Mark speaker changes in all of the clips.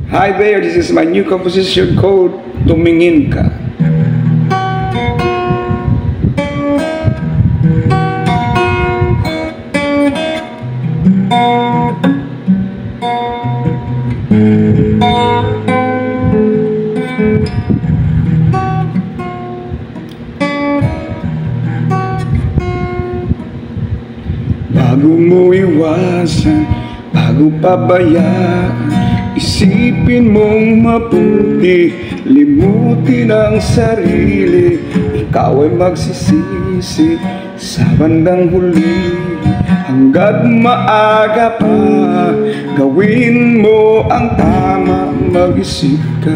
Speaker 1: Hi there, this is my new composition called Tumingin Ka. Bago mo iwasan, bago pabayaan, isipin mong mabuti, limutin ang sarili. Ikaw ay magsisisi sa bandang huli. Hanggat maaga pa, gawin mo ang tama, mag-isip ka.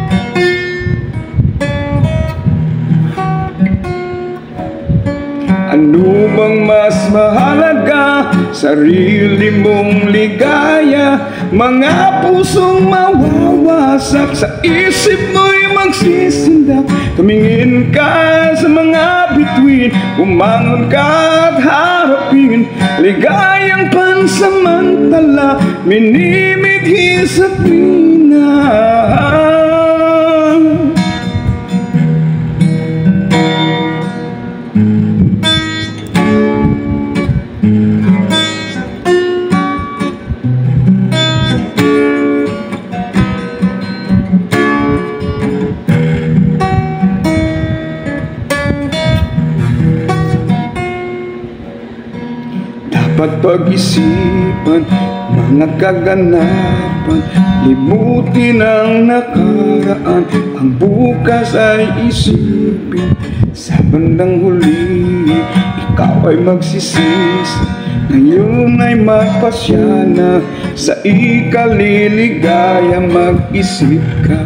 Speaker 1: Ano bang mas mahalaga? Sarili mong ligaya, mga pusong mawawasak, sa isip mo'y magsisindak. Tumingin ka sa mga bituin, umangon ka at harapin ligayang pansamantala, minimidhi sa tuwina. Dapat pag-isipan mga kaganapan, limutin ang nakaraan, ang bukas ay isipin. Sa bandang huli, ikaw ay magsisisi, ngayon ay magpasya na, sa ikaliligaya mag-isip ka.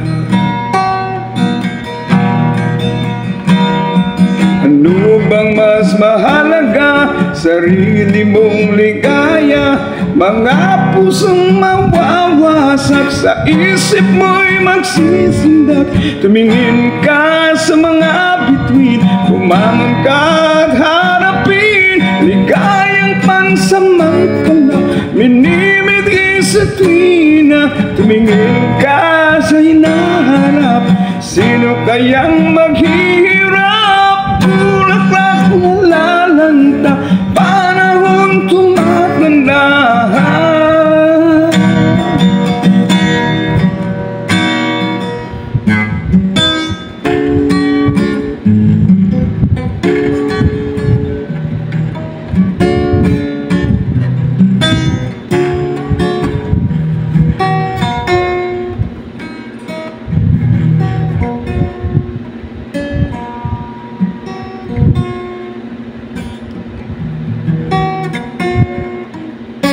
Speaker 1: Ano bang mas mahalaga? Sarili mong ligaya, mga pusong mawawasak, sa isip mo'y magsisindak. Tumingin ka sa mga bituin, umangon ka at harapin ligayang pansamantala, minimidhi sa tuwina. Tumingin ka sa hinaharap, sino kayang maghihirap? Bulaklak na lalanta, panahon tumatanda.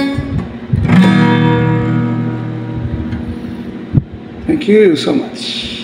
Speaker 1: Thank you so much.